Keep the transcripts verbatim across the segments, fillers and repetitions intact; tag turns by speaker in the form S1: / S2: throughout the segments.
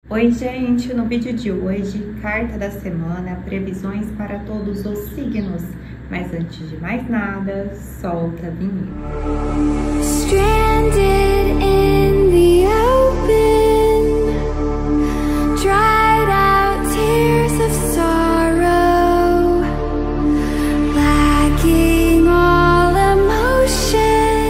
S1: Oi gente, no vídeo de hoje, carta da semana, previsões para todos os signos. Mas antes de mais nada, solta a vinheta. Stranded in the open, dried out tears of sorrow, lacking all emotion,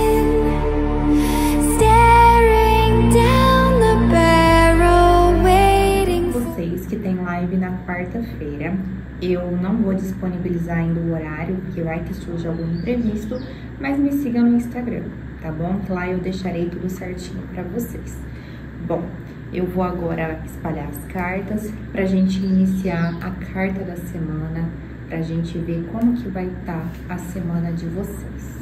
S1: staring down the barrel, waiting. Vocês que tem live na quarta-feira, eu não vou disponibilizar ainda o horário, porque vai que surge algum imprevisto, mas me siga no Instagram, tá bom? Que lá eu deixarei tudo certinho pra vocês. Bom, eu vou agora espalhar as cartas pra gente iniciar a carta da semana, pra gente ver como que vai estar a semana de vocês.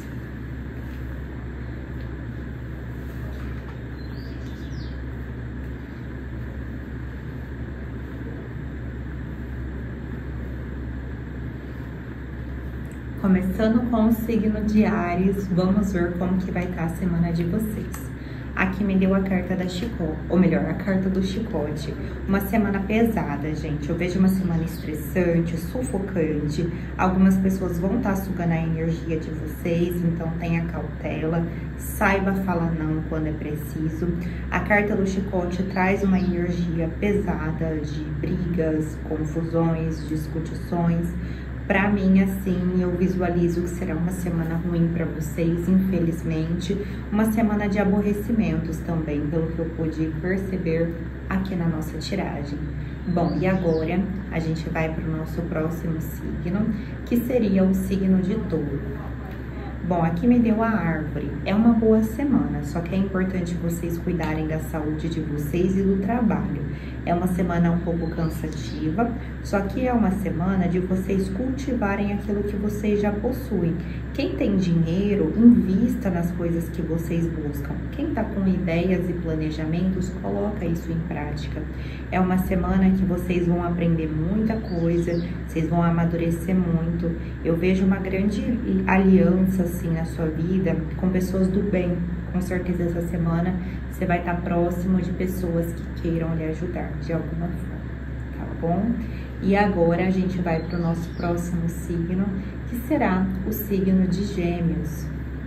S1: Começando com o signo de Áries, vamos ver como que vai estar a semana de vocês. Aqui me deu a carta da chicote, ou melhor, a carta do chicote. Uma semana pesada, gente. Eu vejo uma semana estressante, sufocante. Algumas pessoas vão estar sugando a energia de vocês, então tenha cautela. Saiba falar não quando é preciso. A carta do chicote traz uma energia pesada de brigas, confusões, discussões. Pra mim, assim, eu visualizo que será uma semana ruim pra vocês, infelizmente. Uma semana de aborrecimentos também, pelo que eu pude perceber aqui na nossa tiragem. Bom, e agora a gente vai pro nosso próximo signo, que seria o signo de Touro. Bom, aqui me deu a árvore. É uma boa semana, só que é importante vocês cuidarem da saúde de vocês e do trabalho. É uma semana um pouco cansativa, só que é uma semana de vocês cultivarem aquilo que vocês já possuem. Quem tem dinheiro, invista nas coisas que vocês buscam. Quem tá com ideias e planejamentos, coloca isso em prática. É uma semana que vocês vão aprender muita coisa, vocês vão amadurecer muito. Eu vejo uma grande aliança, assim, na sua vida com pessoas do bem. Com certeza essa semana você vai estar próximo de pessoas que queiram lhe ajudar de alguma forma, tá bom? E agora a gente vai para o nosso próximo signo, que será o signo de Gêmeos.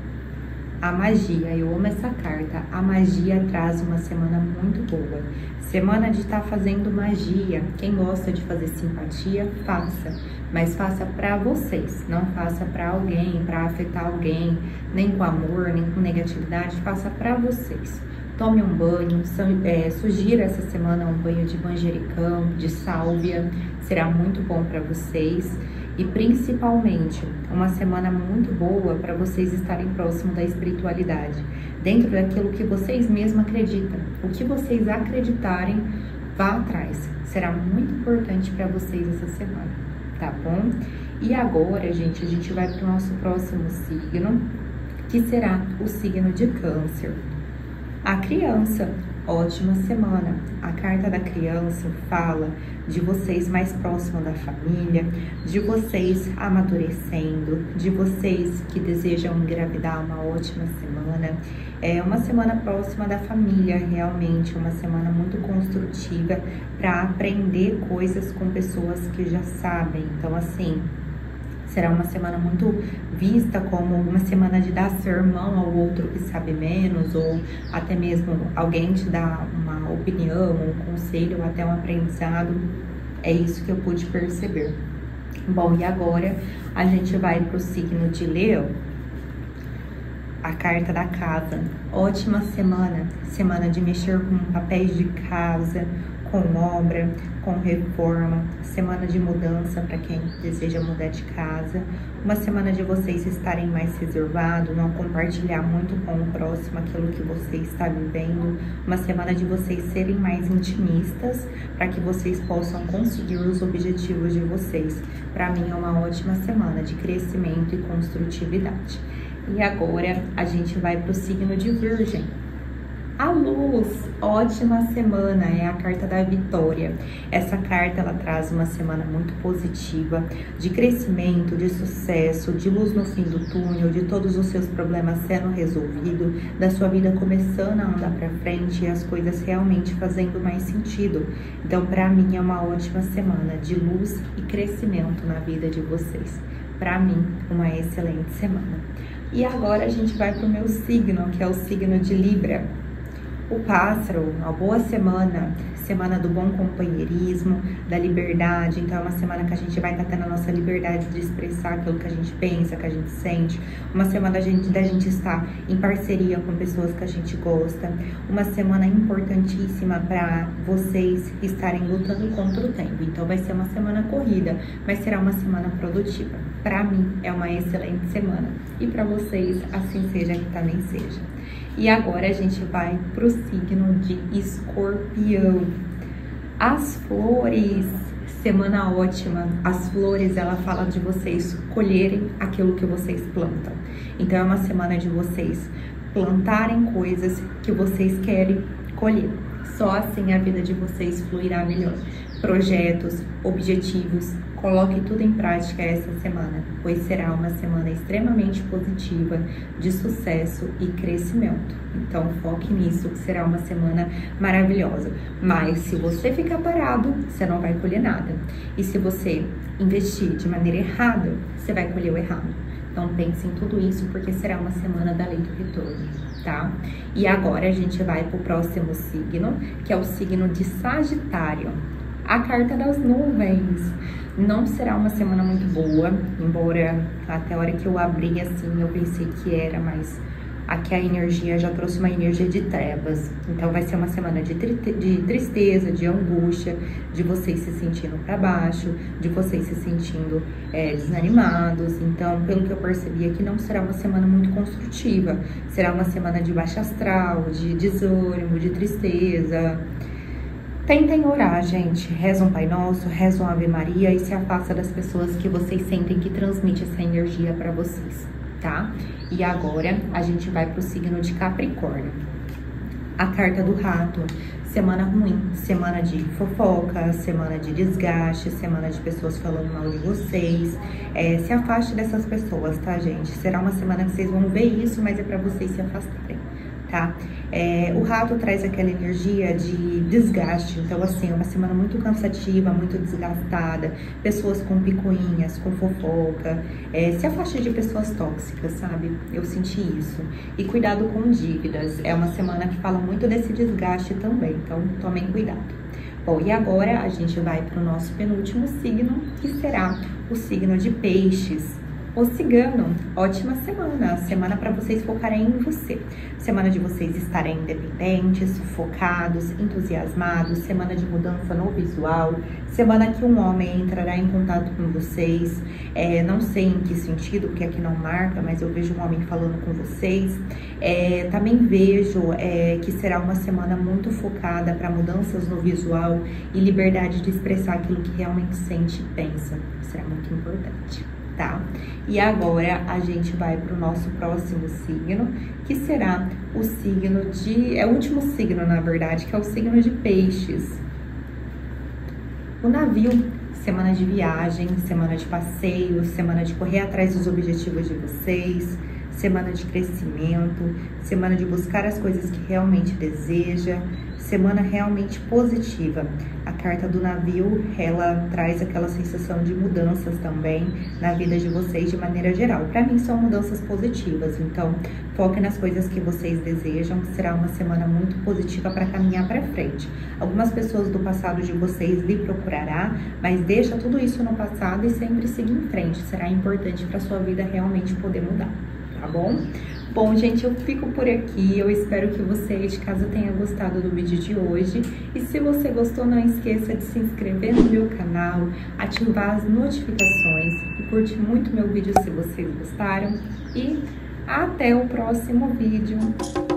S1: A magia, eu amo essa carta. A magia traz uma semana muito boa. Semana de estar fazendo magia. Quem gosta de fazer simpatia, faça. Mas faça pra vocês. Não faça pra alguém, pra afetar alguém. Nem com amor, nem com negatividade. Faça pra vocês. Tome um banho. É, sugira essa semana um banho de manjericão, de sálvia. Será muito bom pra vocês. E principalmente, uma semana muito boa para vocês estarem próximo da espiritualidade, dentro daquilo que vocês mesmos acreditam. O que vocês acreditarem, vá atrás. Será muito importante para vocês essa semana, tá bom? E agora, gente, a gente vai para o nosso próximo signo, que será o signo de Câncer. A criança, ótima semana. A carta da criança fala de vocês mais próximo da família, de vocês amadurecendo, de vocês que desejam engravidar, uma ótima semana. É uma semana próxima da família, realmente, uma semana muito construtiva para aprender coisas com pessoas que já sabem. Então, assim, será uma semana muito vista como uma semana de dar sermão ao outro que sabe menos, ou até mesmo alguém te dá uma opinião, um conselho, ou até um aprendizado. É isso que eu pude perceber. Bom, e agora a gente vai para o signo de Leão. A carta da casa. Ótima semana. Semana de mexer com papéis de casa, com obra, com reforma, semana de mudança para quem deseja mudar de casa, uma semana de vocês estarem mais reservados, não compartilhar muito com o próximo aquilo que você está vivendo, uma semana de vocês serem mais intimistas para que vocês possam conseguir os objetivos de vocês. Para mim é uma ótima semana de crescimento e construtividade. E agora a gente vai para o signo de Virgem. A Luz, ótima semana, é a carta da vitória. Essa carta, ela traz uma semana muito positiva, de crescimento, de sucesso, de luz no fim do túnel, de todos os seus problemas sendo resolvidos, da sua vida começando a andar para frente e as coisas realmente fazendo mais sentido. Então, para mim, é uma ótima semana de luz e crescimento na vida de vocês. Para mim, uma excelente semana. E agora a gente vai para o meu signo, que é o signo de Libra. O pássaro, uma boa semana, semana do bom companheirismo, da liberdade. Então é uma semana que a gente vai estar tendo a nossa liberdade de expressar aquilo que a gente pensa, que a gente sente. Uma semana da gente, da gente estar em parceria com pessoas que a gente gosta. Uma semana importantíssima para vocês estarem lutando contra o tempo. Então vai ser uma semana corrida, mas será uma semana produtiva. Para mim é uma excelente semana. E para vocês, assim seja, que também seja. E agora a gente vai para o signo de Escorpião. As flores, semana ótima. As flores, ela fala de vocês colherem aquilo que vocês plantam. Então é uma semana de vocês plantarem coisas que vocês querem colher. Só assim a vida de vocês fluirá melhor. Projetos, objetivos, coloque tudo em prática essa semana, pois será uma semana extremamente positiva, de sucesso e crescimento. Então foque nisso, que será uma semana maravilhosa. Mas se você ficar parado, você não vai colher nada. E se você investir de maneira errada, você vai colher o errado. Então pense em tudo isso, porque será uma semana da lei do retorno, tá? E agora a gente vai para o próximo signo, que é o signo de Sagitário. A carta das nuvens. Não será uma semana muito boa, embora até a hora que eu abri assim eu pensei que era, mas aqui a energia já trouxe uma energia de trevas. Então vai ser uma semana de, tri de tristeza, de angústia, de vocês se sentindo para baixo, de vocês se sentindo é, desanimados. Então, pelo que eu percebi aqui, não será uma semana muito construtiva. Será uma semana de baixa astral, de desânimo, de tristeza. Tentem orar, gente. Reza um Pai Nosso, reza um Ave Maria e se afasta das pessoas que vocês sentem que transmite essa energia para vocês, tá? E agora a gente vai pro signo de Capricórnio. A carta do rato. Semana ruim, semana de fofoca, semana de desgaste, semana de pessoas falando mal de vocês. É, se afaste dessas pessoas, tá, gente? Será uma semana que vocês vão ver isso, mas é para vocês se afastarem, tá? É, o rato traz aquela energia de desgaste, então assim, é uma semana muito cansativa, muito desgastada, pessoas com picuinhas, com fofoca, é, se afaste de pessoas tóxicas, sabe? Eu senti isso. E cuidado com dívidas, é uma semana que fala muito desse desgaste também, então tomem cuidado. Bom, e agora a gente vai para o nosso penúltimo signo, que será o signo de Peixes. O cigano, ótima semana, semana para vocês focarem em você, semana de vocês estarem independentes, focados, entusiasmados, semana de mudança no visual, semana que um homem entrará em contato com vocês, é, não sei em que sentido, porque aqui não marca, mas eu vejo um homem falando com vocês, é, também vejo é, que será uma semana muito focada para mudanças no visual e liberdade de expressar aquilo que realmente sente e pensa, será muito importante. Tá? E agora a gente vai para o nosso próximo signo, que será o signo de... é o último signo, na verdade, que é o signo de Peixes. O navio, semana de viagem, semana de passeio, semana de correr atrás dos objetivos de vocês, semana de crescimento, semana de buscar as coisas que realmente deseja, semana realmente positiva. A carta do navio, ela traz aquela sensação de mudanças também na vida de vocês de maneira geral. Para mim são mudanças positivas, então foque nas coisas que vocês desejam, que será uma semana muito positiva para caminhar para frente. Algumas pessoas do passado de vocês lhe procurará, mas deixa tudo isso no passado e sempre seguir em frente. Será importante para sua vida realmente poder mudar. Tá bom? Bom, gente, eu fico por aqui. Eu espero que você aí de casa tenha gostado do vídeo de hoje. E se você gostou, não esqueça de se inscrever no meu canal, ativar as notificações e curtir muito meu vídeo se vocês gostaram. E até o próximo vídeo.